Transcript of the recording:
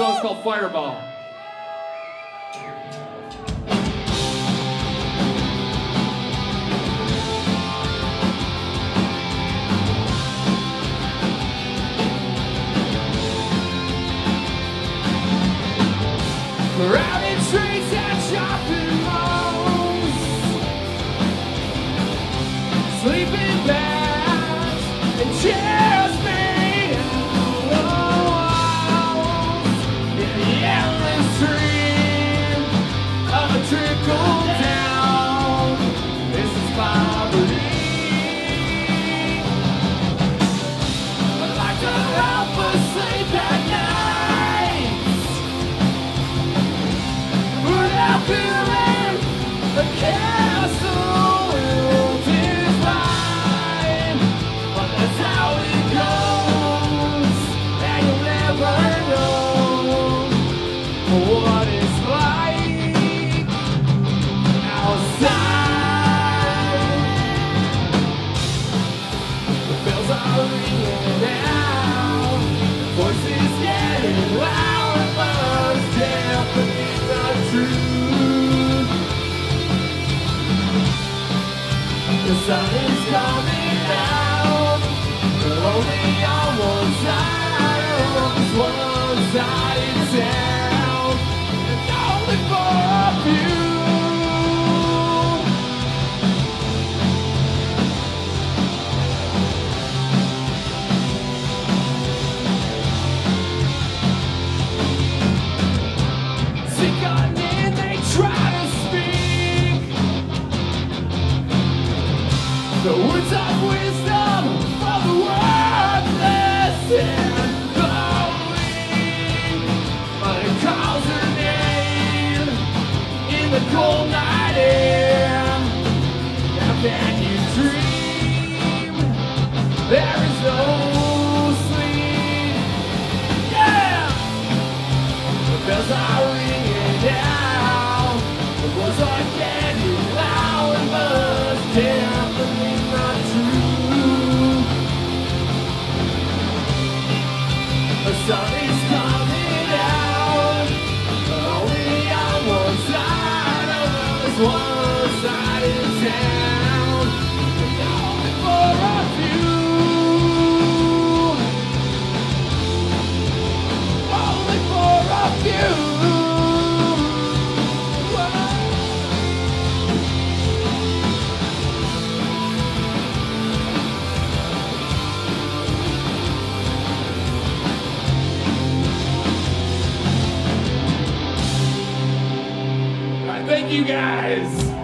song's called Fireball. Crowded streets and shopping malls, sleeping bags and chairs made out of walls, in the endless stream of a trickle down. This is poverty. I'd like to help us sleep at night. Feeling the castle will design, but that's how it goes, and you'll never know what it's like outside. The bells are ringing out, voices getting loud, but it's definitely not true. The sun is coming out, but only on one side of this one-sided town, and only for a few. Sick on in, they try to speak the words of wisdom for the worthless and lonely, but it calls her name in the cold night air. Now can you dream? There is no sleep. Yeah! The bells are ringing out, the words are getting loud, but definitely not true. The sun is coming out, but only on one side of this one-sided town, and only for a few. Only for a few. Thank you guys.